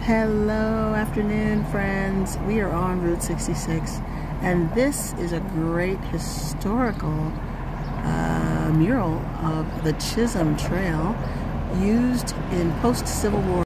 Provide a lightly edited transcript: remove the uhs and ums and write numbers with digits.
Hello, afternoon friends. We are on Route 66 and this is a great historical mural of the Chisholm Trail used in post-Civil War